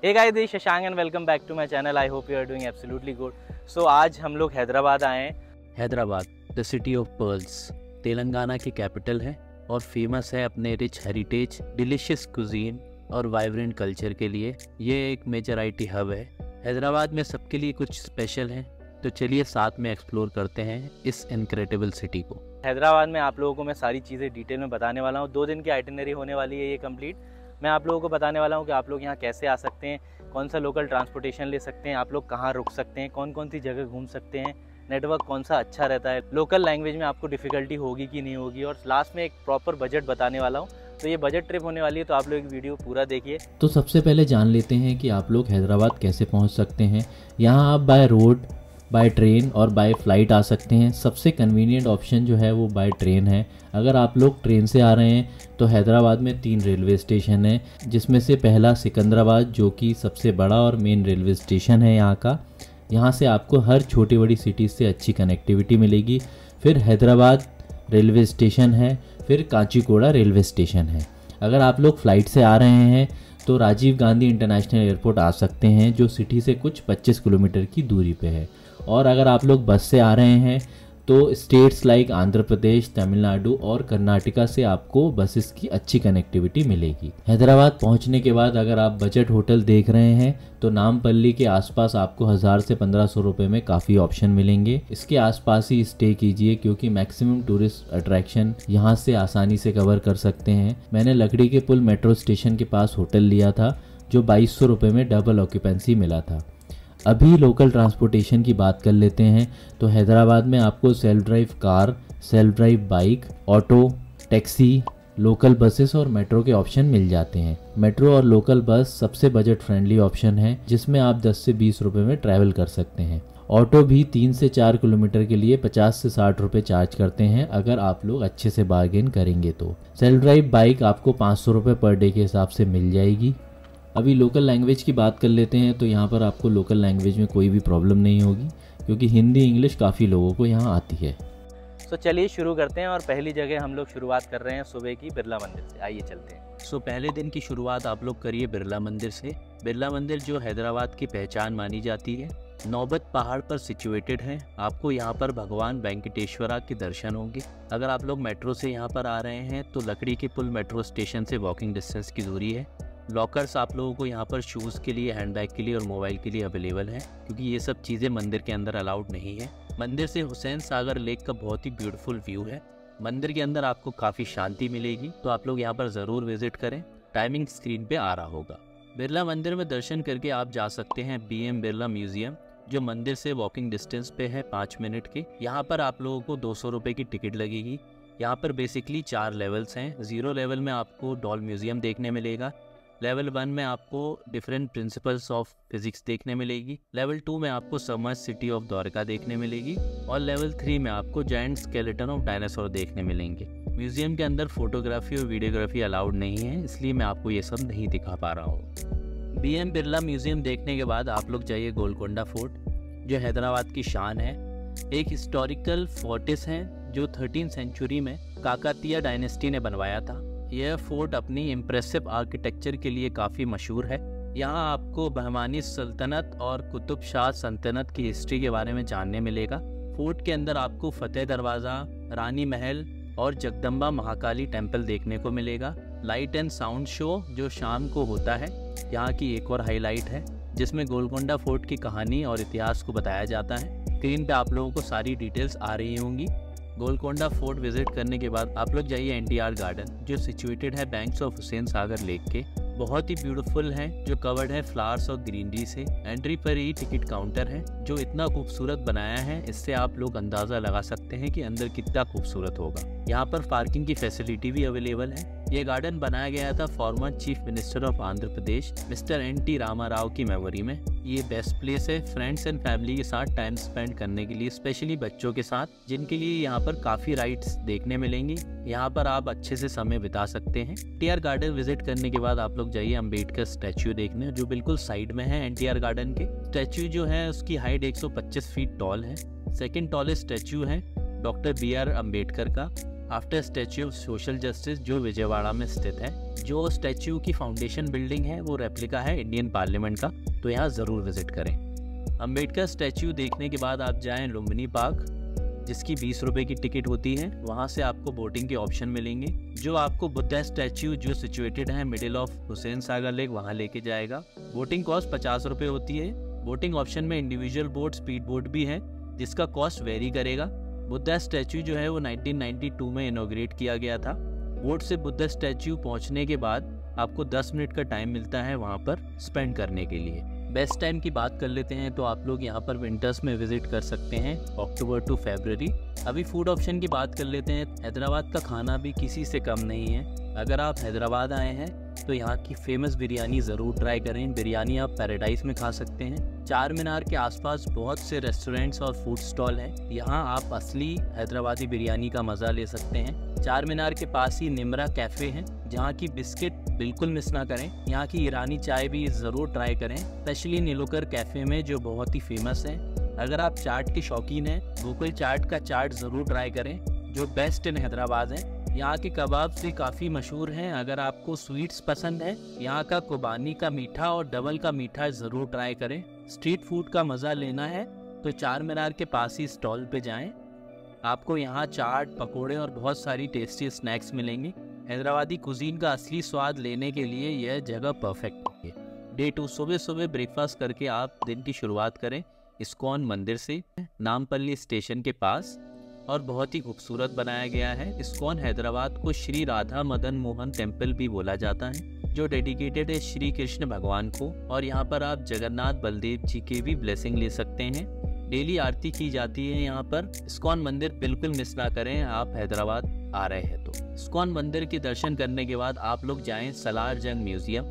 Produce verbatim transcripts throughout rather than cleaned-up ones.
Hey guys, this is Shashank and welcome back to my channel. I hope you are doing absolutely good. So आज हम लोग हैदराबाद आए हैं। Hyderabad the city of pearls Telangana की capital है और फेमस है अपने रिच हेरिटेज, डिलीशियस कुजीन और वाइब्रेंट कल्चर के लिए। ये एक मेजर आईटी हब है। हैदराबाद में सबके लिए कुछ स्पेशल है, तो चलिए साथ में एक्सप्लोर करते हैं इस इनक्रेडिबल सिटी को। हैदराबाद में आप लोगों को मैं सारी चीज़ें डिटेल में बताने वाला हूँ। दो दिन की आइटिनरी होने वाली है ये कंप्लीट। मैं आप लोगों को बताने वाला हूँ कि आप लोग यहाँ कैसे आ सकते हैं, कौन सा लोकल ट्रांसपोर्टेशन ले सकते हैं, आप लोग कहाँ रुक सकते हैं, कौन कौन सी जगह घूम सकते हैं, नेटवर्क कौन सा अच्छा रहता है, लोकल लैंग्वेज में आपको डिफ़िकल्टी होगी कि नहीं होगी, और लास्ट में एक प्रॉपर बजट बताने वाला हूँ। तो ये बजट ट्रिप होने वाली है, तो आप लोग एक वीडियो पूरा देखिए। तो सबसे पहले जान लेते हैं कि आप लोग हैदराबाद कैसे पहुंच सकते हैं। यहाँ आप बाय रोड, बाय ट्रेन और बाय फ्लाइट आ सकते हैं। सबसे कन्वीनियंट ऑप्शन जो है वो बाय ट्रेन है। अगर आप लोग ट्रेन से आ रहे हैं तो हैदराबाद में तीन रेलवे स्टेशन हैं, जिसमें से पहला सिकंदराबाद जो कि सबसे बड़ा और मेन रेलवे स्टेशन है यहाँ का। यहाँ से आपको हर छोटी बड़ी सिटीज़ से अच्छी कनेक्टिविटी मिलेगी। फिर हैदराबाद रेलवे स्टेशन है, फिर काचीगुड़ा रेलवे स्टेशन है। अगर आप लोग फ़्लाइट से आ रहे हैं तो राजीव गांधी इंटरनेशनल एयरपोर्ट आ सकते हैं, जो सिटी से कुछ पच्चीस किलोमीटर की दूरी पे है। और अगर आप लोग बस से आ रहे हैं तो स्टेट्स लाइक आंध्र प्रदेश, तमिलनाडु और कर्नाटका से आपको बसेस की अच्छी कनेक्टिविटी मिलेगी। हैदराबाद पहुंचने के बाद अगर आप बजट होटल देख रहे हैं तो नामपल्ली के आसपास आपको हज़ार से पंद्रह सौ रुपये में काफ़ी ऑप्शन मिलेंगे। इसके आसपास ही स्टे कीजिए, क्योंकि मैक्सिमम टूरिस्ट अट्रैक्शन यहाँ से आसानी से कवर कर सकते हैं। मैंने लकड़ी के पुल मेट्रो स्टेशन के पास होटल लिया था, जो बाईस सौ रुपये में डबल ऑक्यूपेंसी मिला था। अभी लोकल ट्रांसपोर्टेशन की बात कर लेते हैं। तो हैदराबाद में आपको self drive car, self drive bike, auto, taxi, local buses और मेट्रो के ऑप्शन मिल जाते हैं। मेट्रो और लोकल बस सबसे बजट फ्रेंडली ऑप्शन है, जिसमें आप दस से बीस रुपए में ट्रैवल कर सकते हैं। ऑटो भी तीन से चार किलोमीटर के लिए पचास से साठ रुपये चार्ज करते हैं, अगर आप लोग अच्छे से बार्गेन करेंगे तो। सेल्फ ड्राइव बाइक आपको पाँच सौ रुपये पर डे के हिसाब से मिल जाएगी। अभी लोकल लैंग्वेज की बात कर लेते हैं। तो यहाँ पर आपको लोकल लैंग्वेज में कोई भी प्रॉब्लम नहीं होगी, क्योंकि हिंदी इंग्लिश काफ़ी लोगों को यहाँ आती है। तो चलिए शुरू करते हैं, और पहली जगह हम लोग शुरुआत कर रहे हैं सुबह की बिरला मंदिर से। आइए चलते हैं। सो so, पहले दिन की शुरुआत आप लोग करिए बिरला मंदिर से। बिरला मंदिर जो हैदराबाद की पहचान मानी जाती है, नौबत पहाड़ पर सिचुएटेड है। आपको यहाँ पर भगवान वेंकटेश्वरा के दर्शन होंगे। अगर आप लोग मेट्रो से यहाँ पर आ रहे हैं तो लकड़ी के पुल मेट्रो स्टेशन से वॉकिंग डिस्टेंस की दूरी है। लॉकर्स आप लोगों को यहाँ पर शूज़ के लिए, हैंडबैग के लिए और मोबाइल के लिए अवेलेबल है, क्योंकि ये सब चीज़ें मंदिर के अंदर अलाउड नहीं है। मंदिर से हुसैन सागर लेक का बहुत ही ब्यूटीफुल व्यू है। मंदिर के अंदर आपको काफ़ी शांति मिलेगी, तो आप लोग यहाँ पर ज़रूर विजिट करें। टाइमिंग स्क्रीन पे आ रहा होगा। बिरला मंदिर में दर्शन करके आप जा सकते हैं बी एम बिरला म्यूजियम, जो मंदिर से वॉकिंग डिस्टेंस पे है पाँच मिनट के। यहाँ पर आप लोगों को दो सौ रुपये की टिकट लगेगी। यहाँ पर बेसिकली चार लेवल्स हैं। ज़ीरो लेवल में आपको डॉल म्यूजियम देखने मिलेगा। लेवल वन में आपको डिफरेंट प्रिंसिपल्स ऑफ फिजिक्स देखने मिलेगी। लेवल टू में आपको समर्ज सिटी ऑफ द्वारका देखने मिलेगी। और लेवल थ्री में आपको जायंट स्केलेटन ऑफ डायनासोर देखने मिलेंगे। म्यूजियम के अंदर फोटोग्राफी और वीडियोग्राफी अलाउड नहीं है, इसलिए मैं आपको ये सब नहीं दिखा पा रहा हूँ। बी एम बिरला म्यूजियम देखने के बाद आप लोग जाइए गोलकोंडा फोर्ट, जो हैदराबाद की शान है। एक हिस्टोरिकल फोर्टिस है जो थर्टीन सेंचुरी में काकातिया डायनेस्टी ने बनवाया था। यह फोर्ट अपनी इम्प्रेसिव आर्किटेक्चर के लिए काफ़ी मशहूर है। यहाँ आपको बहमानी सल्तनत और कुतुब शाह सल्तनत की हिस्ट्री के बारे में जानने मिलेगा। फोर्ट के अंदर आपको फतेह दरवाज़ा, रानी महल और जगदम्बा महाकाली टेम्पल देखने को मिलेगा। लाइट एंड साउंड शो जो शाम को होता है, यहाँ की एक और हाईलाइट है, जिसमें गोलकोंडा फोर्ट की कहानी और इतिहास को बताया जाता है। स्क्रीन पे आप लोगों को सारी डिटेल्स आ रही होंगी। गोलकोंडा फोर्ट विजिट करने के बाद आप लोग जाइए एन टी आर गार्डन, जो सिचुएटेड है banks of Hussain Sagar lake के। बहुत ही ब्यूटीफुल है, जो कवर्ड है फ्लावर्स और ग्रीनरी से। एंट्री पर ही टिकट काउंटर है, जो इतना खूबसूरत बनाया है, इससे आप लोग अंदाज़ा लगा सकते हैं कि अंदर कितना खूबसूरत होगा। यहाँ पर पार्किंग की फैसिलिटी भी अवेलेबल है। ये गार्डन बनाया गया था former chief minister of Andhra Pradesh mister N T Rama Rao की मेमोरी में। ये बेस्ट प्लेस है फ्रेंड्स एंड फैमिली के साथ टाइम स्पेंड करने के लिए, स्पेशली बच्चों के साथ, जिनके लिए यहाँ पर काफ़ी राइड्स देखने मिलेंगी। यहाँ पर आप अच्छे से समय बिता सकते हैं। N T R garden visit करने के बाद आप लोग जाइए अम्बेडकर स्टैच्यू देखने, जो बिल्कुल साइड में है एन टी आर गार्डन के। स्टैच्यू जो है उसकी हाइट एक सौ पच्चीस फीट टॉल है। सेकेंड टॉलेस्ट स्टैच्यू है डॉक्टर बी आर अम्बेडकर का। After statue of social justice जो विजयवाड़ा में स्थित है। जो स्टैच्यू की फाउंडेशन बिल्डिंग है वो रेप्लिका है इंडियन पार्लियामेंट का, तो यहाँ ज़रूर विजिट करें। अम्बेडकर स्टैच्यू देखने के बाद आप जाएं लुम्बिनी पार्क, जिसकी बीस रुपए की टिकट होती है। वहाँ से आपको बोटिंग के ऑप्शन मिलेंगे, जो आपको बुद्धा स्टैच्यू जो सिचुएटेड है middle of Hussain Sagar lake वहाँ लेके जाएगा। बोटिंग कॉस्ट पचास रुपये होती है। बोटिंग ऑप्शन में इंडिविजुअल बोट, स्पीड बोट भी है, जिसका कॉस्ट वेरी करेगा। बुद्धा स्टैच्यू जो है वो नाइनटीन नाइंटी टू में इनॉग्रेट किया गया था। बोट से बुद्धा स्टैच्यू पहुँचने के बाद आपको दस मिनट का टाइम मिलता है वहाँ पर स्पेंड करने के लिए। बेस्ट टाइम की बात कर लेते हैं तो आप लोग यहाँ पर विंटर्स में विजिट कर सकते हैं, अक्टूबर टू फरवरी। अभी फूड ऑप्शन की बात कर लेते हैं। हैदराबाद का खाना भी किसी से कम नहीं है। अगर आप हैदराबाद आए हैं तो यहाँ की फेमस बिरयानी ज़रूर ट्राई करें। बिरयानी आप पैराडाइज में खा सकते हैं। चार मीनार के आसपास बहुत से रेस्टोरेंट्स और फूड स्टॉल हैं। यहाँ आप असली हैदराबादी बिरयानी का मज़ा ले सकते हैं। चार मीनार के पास ही निमरा कैफ़े है, जहाँ की बिस्किट बिल्कुल मिस ना करें। यहाँ की ईरानी चाय भी ज़रूर ट्राई करें, स्पेशली नीलोकर कैफ़े में जो बहुत ही फेमस है। अगर आप चाट के शौकीन हैं, गोकुल चाट का चाट ज़रूर ट्राई करें, जो बेस्ट इन हैदराबाद है। यहाँ के कबाब भी काफ़ी मशहूर हैं। अगर आपको स्वीट्स पसंद है, यहाँ का कुबानी का मीठा और डबल का मीठा ज़रूर ट्राई करें। स्ट्रीट फूड का मज़ा लेना है तो चार मीनार के पास ही स्टॉल पे जाएं। आपको यहाँ चाट, पकोड़े और बहुत सारी टेस्टी स्नैक्स मिलेंगे। हैदराबादी कुजीन का असली स्वाद लेने के लिए यह जगह परफेक्ट है। डे टू, सुबह सुबह ब्रेकफास्ट करके आप दिन की शुरुआत करें इस्कॉन मंदिर से, नामपल्ली स्टेशन के पास, और बहुत ही खूबसूरत बनाया गया है। इस्कॉन हैदराबाद को श्री राधा मदन मोहन टेम्पल भी बोला जाता है, जो डेडिकेटेड है श्री कृष्ण भगवान को। और यहाँ पर आप जगन्नाथ बलदेव जी के भी ब्लेसिंग ले सकते हैं। डेली आरती की जाती है यहाँ पर। इस्कॉन मंदिर बिल्कुल मिस ना करें, आप हैदराबाद आ रहे हैं तो। इस्कॉन मंदिर के दर्शन करने के बाद आप लोग जाएं सलार जंग म्यूजियम।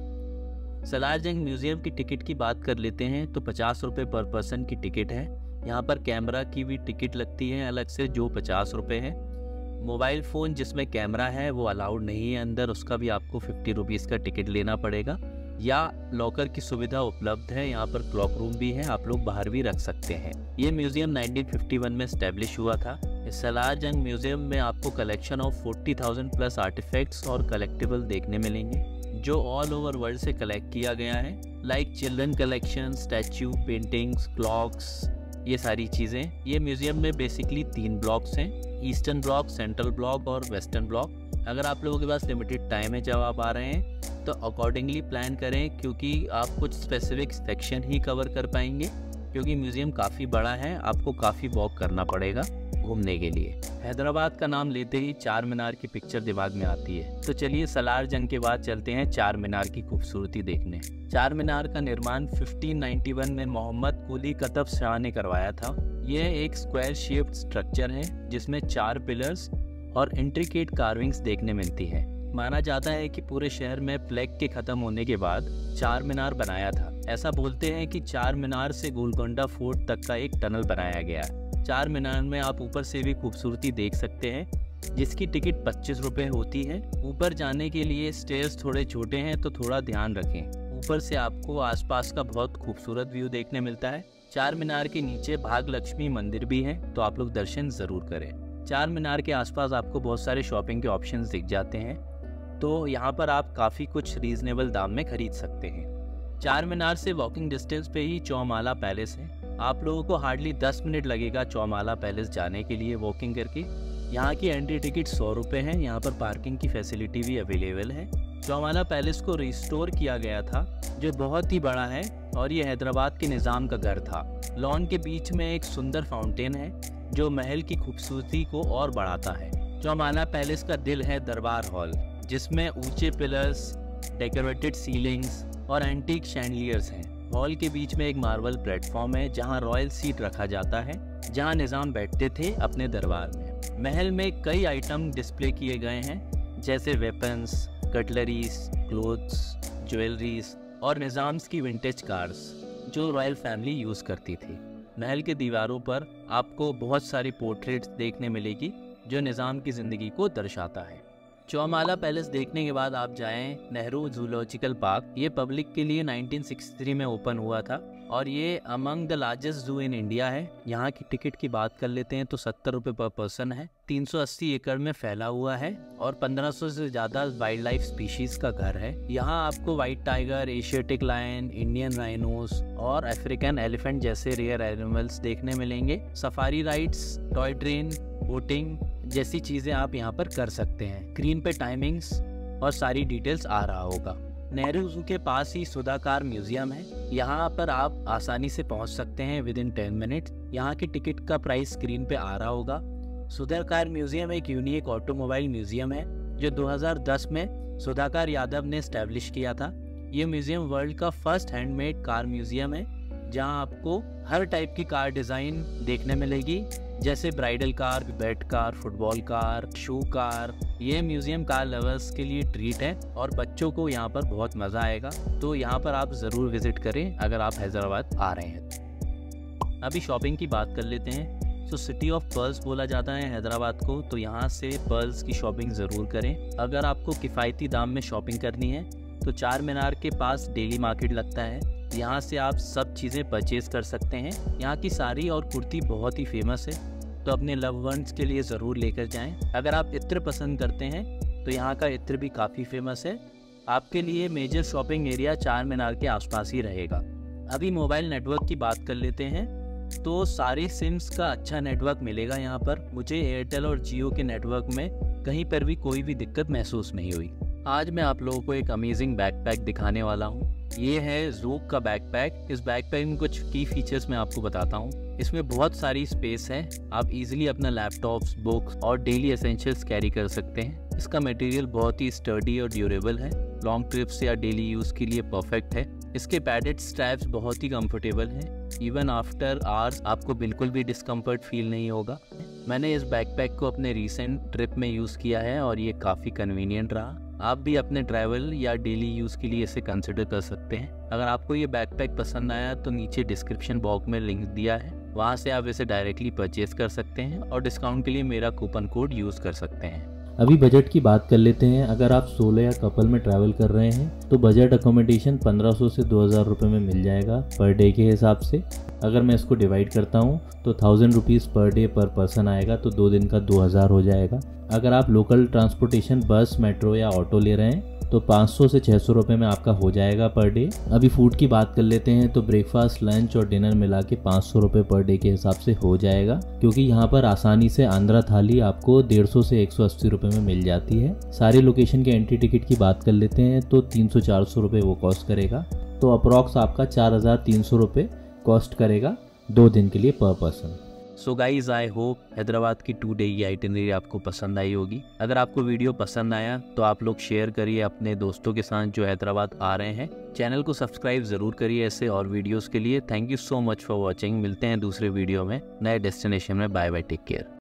सलार जंग म्यूजियम की टिकट की बात कर लेते हैं तो पचास रुपये पर पर्सन की टिकट है। यहाँ पर कैमरा की भी टिकट लगती है अलग से, जो पचास रुपये है। मोबाइल फ़ोन जिसमें कैमरा है वो अलाउड नहीं है अंदर, उसका भी आपको फिफ्टी रुपीज़ का टिकट लेना पड़ेगा। या लॉकर की सुविधा उपलब्ध है, यहाँ पर क्लॉक रूम भी है, आप लोग बाहर भी रख सकते हैं। ये म्यूजियम नाइनटीन फिफ्टी वन में स्टैब्लिश हुआ था। इस सलार जंग म्यूजियम में आपको collection of forty thousand plus artifacts और कलेक्टिबल देखने मिलेंगे, जो ऑल ओवर वर्ल्ड से कलेक्ट किया गया है, like children collection, statue, paintings, clocks, ये सारी चीज़ें। ये म्यूजियम में बेसिकली तीन ब्लॉक्स हैं, ईस्टर्न ब्लॉक, सेंट्रल ब्लॉक और वेस्टर्न ब्लॉक। अगर आप लोगों के पास लिमिटेड टाइम है जब आप आ रहे हैं तो अकॉर्डिंगली प्लान करें, क्योंकि आप कुछ स्पेसिफिक सेक्शन ही कवर कर पाएंगे, क्योंकि म्यूजियम काफ़ी बड़ा है, आपको काफ़ी वॉक करना पड़ेगा घूमने के लिए। हैदराबाद का नाम लेते ही चार मीनार की पिक्चर दिमाग में आती है, तो चलिए सलार जंग के बाद चलते हैं चार मीनार की खूबसूरती देखने। चार मीनार का निर्माण फिफ्टीन नाइंटी वन में मोहम्मद कुली कुतुब शाह ने करवाया था। यह एक स्क्वायर शेप्ड स्ट्रक्चर है जिसमें चार पिलर्स और इंट्रिकेट कार्विंग्स देखने मिलती है। माना जाता है कि पूरे शहर में प्लेग के खत्म होने के बाद चार मीनार बनाया था। ऐसा बोलते हैं कि चार मीनार से गोलकोंडा फोर्ट तक का एक टनल बनाया गया है। चार मीनार में आप ऊपर से भी खूबसूरती देख सकते हैं, जिसकी टिकट पच्चीस रुपये होती है। ऊपर जाने के लिए स्टेयर्स थोड़े छोटे हैं तो थोड़ा ध्यान रखें। ऊपर से आपको आसपास का बहुत खूबसूरत व्यू देखने मिलता है। चार मीनार के नीचे भागलक्ष्मी मंदिर भी है, तो आप लोग दर्शन ज़रूर करें। चार मीनार के आसपास आपको बहुत सारे शॉपिंग के ऑप्शंस दिख जाते हैं, तो यहाँ पर आप काफ़ी कुछ रीज़नेबल दाम में खरीद सकते हैं। चार मीनार से वॉकिंग डिस्टेंस पे ही चौमाला पैलेस है। आप लोगों को हार्डली दस मिनट लगेगा चौमाला पैलेस जाने के लिए वॉकिंग करके। यहाँ की एंट्री टिकट सौ रुपये है। यहाँ पर पार्किंग की फैसिलिटी भी अवेलेबल है। चौमाला पैलेस को रिस्टोर किया गया था, जो बहुत ही बड़ा है, और ये हैदराबाद के निज़ाम का घर था। लॉन के बीच में एक सुंदर फाउंटेन है जो महल की खूबसूरती को और बढ़ाता है। चौमाला पैलेस का दिल है दरबार हॉल, जिसमें ऊंचे पिलर्स, डेकोरेटेड सीलिंग्स और एंटीक शैंडलियर्स हैं। हॉल के बीच में एक मार्बल प्लेटफॉर्म है जहां रॉयल सीट रखा जाता है, जहां निज़ाम बैठते थे अपने दरबार में। महल में कई आइटम डिस्प्ले किए गए हैं, जैसे वेपन्स, कटलरीज, क्लोथ्स, ज्वेलरीज और निज़ाम्स की विंटेज कार्स, जो रॉयल फैमिली यूज़ करती थी। महल के दीवारों पर आपको बहुत सारी पोर्ट्रेट्स देखने मिलेगी, जो निज़ाम की ज़िंदगी को दर्शाता है। चौमाला पैलेस देखने के बाद आप जाएं नेहरू जूलॉजिकल पार्क। ये पब्लिक के लिए नाइनटीन सिक्सटी थ्री में ओपन हुआ था और ये अमंग द लार्जेस्ट जू इन इंडिया है। यहाँ की टिकट की बात कर लेते हैं तो सत्तर रुपये पर पर्सन है। तीन सौ अस्सी एकड़ में फैला हुआ है और पंद्रह सौ से ज़्यादा वाइल्ड लाइफ स्पीशीज का घर है। यहाँ आपको white tiger, Asiatic lion, Indian rhinos और अफ्रीकन एलिफेंट जैसे रेयर एनिमल्स देखने मिलेंगे। Safari rides, toy train, boating जैसी चीज़ें आप यहाँ पर कर सकते हैं। स्क्रीन पे टाइमिंग्स और सारी डिटेल्स आ रहा होगा। नेहरू जू के पास ही सुधाकार म्यूजियम है। यहाँ पर आप आसानी से पहुँच सकते हैं विद इन टेन मिनट। यहाँ की टिकट का प्राइस स्क्रीन पे आ रहा होगा। सुधाकार म्यूजियम एक यूनिक ऑटोमोबाइल म्यूजियम है जो दो हज़ार दस में सुधाकर यादव ने स्टैब्लिश किया था। ये म्यूजियम वर्ल्ड का फर्स्ट हैंडमेड कार म्यूजियम है जहाँ आपको हर टाइप की कार डिज़ाइन देखने मिलेगी, जैसे bridal car, bed car, football car, shoe car. ये म्यूजियम कार लवर्स के लिए ट्रीट है और बच्चों को यहाँ पर बहुत मज़ा आएगा, तो यहाँ पर आप ज़रूर विज़िट करें अगर आप हैदराबाद आ रहे हैं। अभी शॉपिंग की बात कर लेते हैं। तो सिटी ऑफ पर्ल्स बोला जाता है हैदराबाद को, तो यहाँ से पर्ल्स की शॉपिंग ज़रूर करें। अगर आपको किफ़ायती दाम में शॉपिंग करनी है तो चार मीनार के पास डेली मार्केट लगता है, यहाँ से आप सब चीज़ें परचेज कर सकते हैं। यहाँ की साड़ी और कुर्ती बहुत ही फेमस है, तो अपने लव वंस के लिए ज़रूर लेकर जाएं। अगर आप इत्र पसंद करते हैं तो यहाँ का इत्र भी काफ़ी फेमस है। आपके लिए मेजर शॉपिंग एरिया चार मीनार के आसपास ही रहेगा। अभी मोबाइल नेटवर्क की बात कर लेते हैं। तो सारे सिम्स का अच्छा नेटवर्क मिलेगा यहाँ पर। मुझे एयरटेल और जियो के नेटवर्क में कहीं पर भी कोई भी दिक्कत महसूस नहीं हुई। आज मैं आप लोगों को एक अमेजिंग बैकपैक दिखाने वाला हूँ। ये है ज़ोक का बैकपैक। इस बैकपैक में कुछ की फीचर्स मैं आपको बताता हूँ। इसमें बहुत सारी स्पेस है, आप इजीली अपना लैपटॉप्स, बुक्स और डेली एसेंशियल्स कैरी कर सकते हैं। इसका मटेरियल बहुत ही स्टर्डी और ड्यूरेबल है, लॉन्ग ट्रिप्स या डेली यूज़ के लिए परफेक्ट है। इसके पैडेड स्ट्रैप्स बहुत ही कंफर्टेबल हैं, इवन आफ्टर आवर्स आपको बिल्कुल भी डिस्कम्फर्ट फील नहीं होगा। मैंने इस बैकपैक को अपने रिसेंट ट्रिप में यूज़ किया है और ये काफ़ी कन्वीनियंट रहा। आप भी अपने ट्रैवल या डेली यूज़ के लिए इसे कंसिडर कर सकते हैं। अगर आपको ये बैकपैक पसंद आया तो नीचे डिस्क्रिप्शन बॉक्स में लिंक दिया है, वहाँ से आप इसे डायरेक्टली परचेज कर सकते हैं और डिस्काउंट के लिए मेरा कूपन कोड यूज़ कर सकते हैं। अभी बजट की बात कर लेते हैं। अगर आप सोलो या कपल में ट्रैवल कर रहे हैं तो बजट अकोमोडेशन पंद्रह सौ से दो हज़ार रुपये में मिल जाएगा पर डे के हिसाब से। अगर मैं इसको डिवाइड करता हूँ तो thousand rupees per day per person आएगा, तो दो दिन का दो हज़ार हो जाएगा। अगर आप लोकल ट्रांसपोर्टेशन बस, मेट्रो या ऑटो ले रहे हैं तो पाँच सौ से छः सौ रुपये में आपका हो जाएगा पर डे। अभी फूड की बात कर लेते हैं तो ब्रेकफास्ट, लंच और डिनर मिला के पाँच सौ रुपये पर डे के हिसाब से हो जाएगा, क्योंकि यहाँ पर आसानी से आंध्रा थाली आपको डेढ़ सौ से एक सौ अस्सी रुपये में मिल जाती है। सारी लोकेशन के एंट्री टिकट की बात कर लेते हैं तो तीन सौ चार सौ रुपये वो कॉस्ट करेगा, तो अप्रॉक्स आपका चार हज़ार तीन सौ रुपये कॉस्ट करेगा दो दिन के लिए per person. So guys, I hope Hyderabad की टू डे की आइटिनरी आपको पसंद आई होगी। अगर आपको वीडियो पसंद आया तो आप लोग शेयर करिए अपने दोस्तों के साथ जो हैदराबाद आ रहे हैं। चैनल को सब्सक्राइब ज़रूर करिए ऐसे और वीडियोस के लिए। Thank you so much for watching. मिलते हैं दूसरे वीडियो में नए डेस्टिनेशन में। Bye bye, take care.